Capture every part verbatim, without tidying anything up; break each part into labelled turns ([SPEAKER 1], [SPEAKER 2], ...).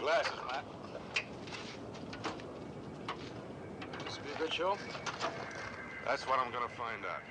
[SPEAKER 1] Glasses, Matt. This will be a good show?
[SPEAKER 2] That's what I'm gonna find out.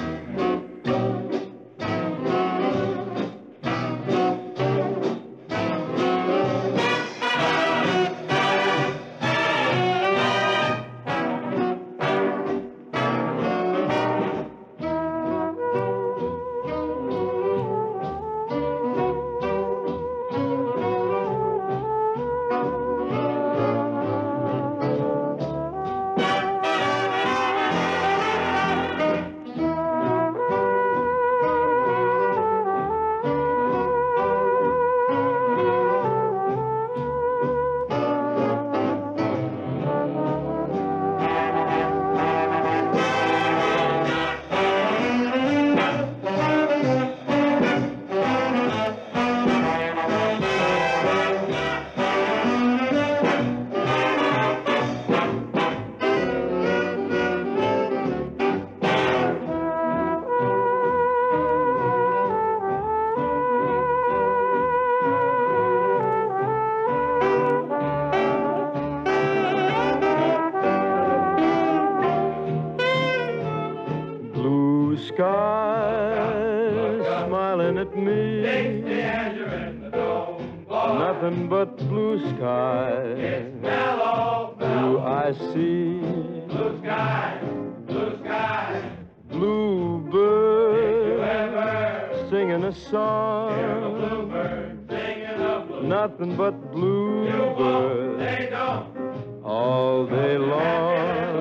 [SPEAKER 3] Nothing but blue sky.
[SPEAKER 4] It's mellow, mellow.
[SPEAKER 3] Do I see
[SPEAKER 4] blue sky, blue sky.
[SPEAKER 3] Blue bird
[SPEAKER 4] ever
[SPEAKER 3] singing a song.
[SPEAKER 4] Hear the bluebird singing a blue.
[SPEAKER 3] Nothing but blue
[SPEAKER 4] you
[SPEAKER 3] bird.
[SPEAKER 4] They don't.
[SPEAKER 3] All day long.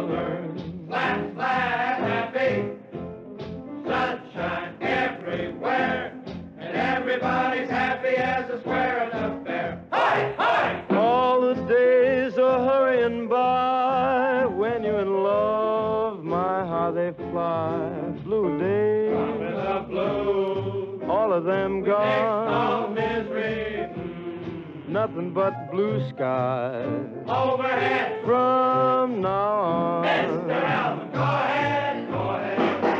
[SPEAKER 4] Flat, flat, happy. Sunshine everywhere. And everybody's happy as a square at the fair. Hi, hi!
[SPEAKER 3] All the days are hurrying by. When you're in love, my, how they fly. Blue days,
[SPEAKER 4] From the blue.
[SPEAKER 3] all of them gone.
[SPEAKER 4] No misery.
[SPEAKER 3] Nothing but blue sky.
[SPEAKER 4] Overhead.
[SPEAKER 3] From now on.
[SPEAKER 4] Mister Elman, go ahead, go ahead.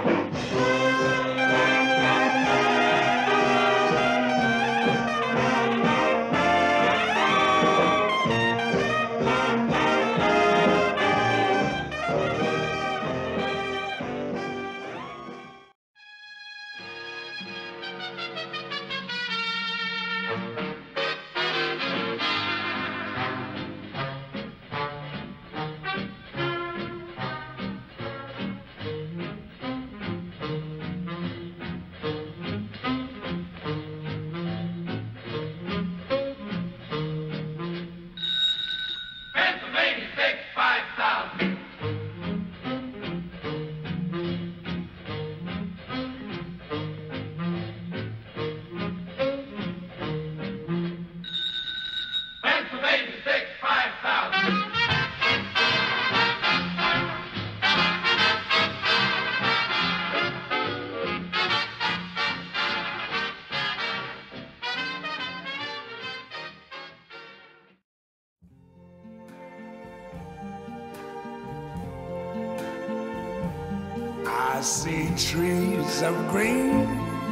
[SPEAKER 5] I see trees of green,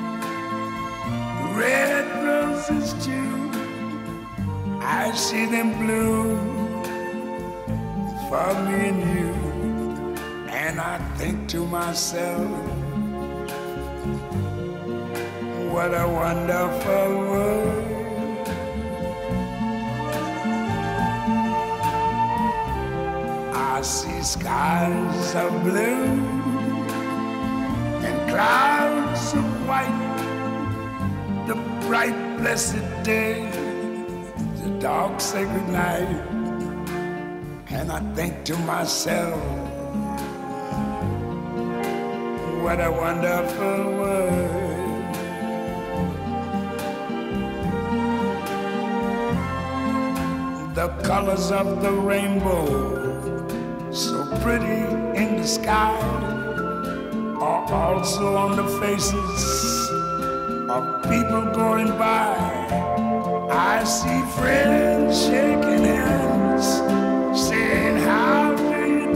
[SPEAKER 5] red roses too. I see them bloom for me and you. And I think to myself, what a wonderful world. I see skies of blue and clouds of white, the bright blessed day, the dark sacred night. And I think to myself, what a wonderful world. The colors of the rainbow, so pretty in the sky, are also on the faces of people going by. I see friends shaking hands, saying, how do you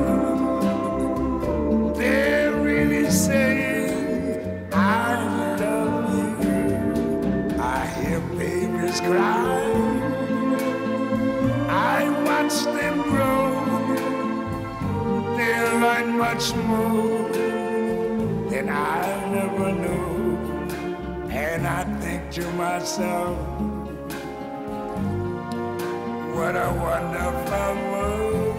[SPEAKER 5] do? They're really saying, I love you. I hear babies cry, much more than I never knew. And I think to myself, what a wonderful world.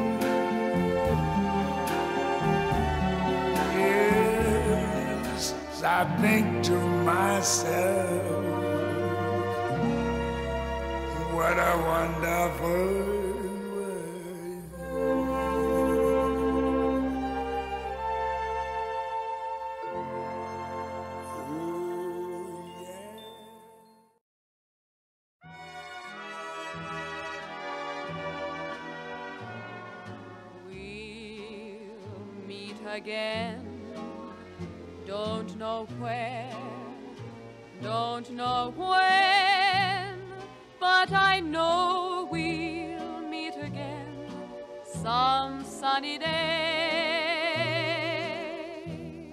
[SPEAKER 5] Yes, I think to myself, what a wonderful world.
[SPEAKER 6] Again, don't know where, don't know when, but I know we'll meet again some sunny day.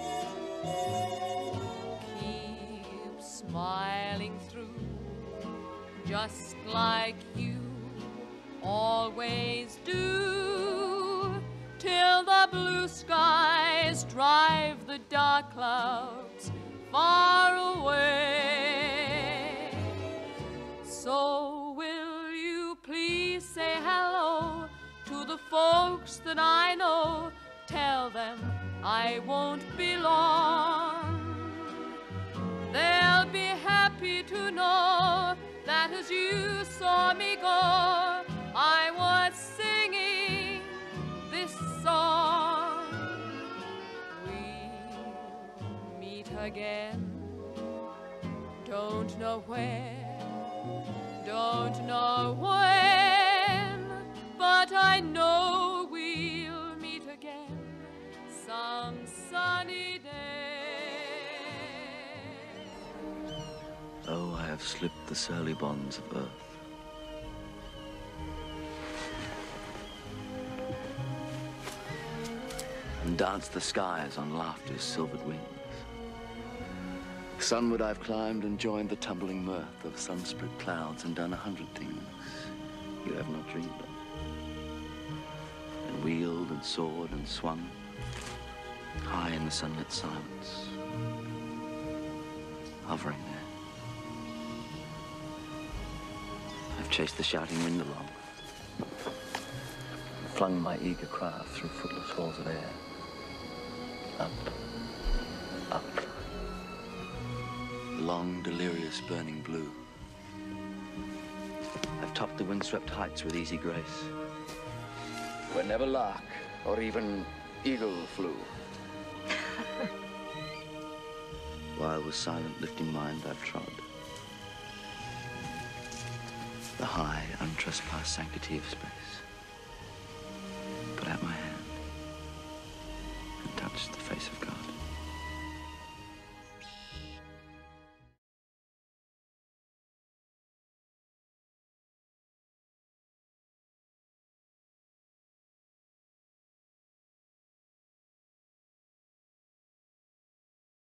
[SPEAKER 6] Keep smiling through, just like you always do, till the blue skies drive the dark clouds far away. So will you please say hello to the folks that I know? Tell them I won't be long. They'll be happy to know that as you saw me go, I was singing this song. We'll meet again, don't know where, don't know when, but I know we'll meet again some sunny day.
[SPEAKER 7] Oh, I have slipped the surly bonds of earth. And danced the skies on laughter's silvered wings. Sunward I've climbed and joined the tumbling mirth of sun-split clouds and done a hundred things you have not dreamed of. And wheeled and soared and swung high in the sunlit silence, hovering there. I've chased the shouting wind along, flung my eager craft through footless halls of air. Up, up, long, delirious, burning blue. I've topped the windswept heights with easy grace, where never lark or even eagle flew. While with silent lifting mind I've trod the high, untrespassed sanctity of space.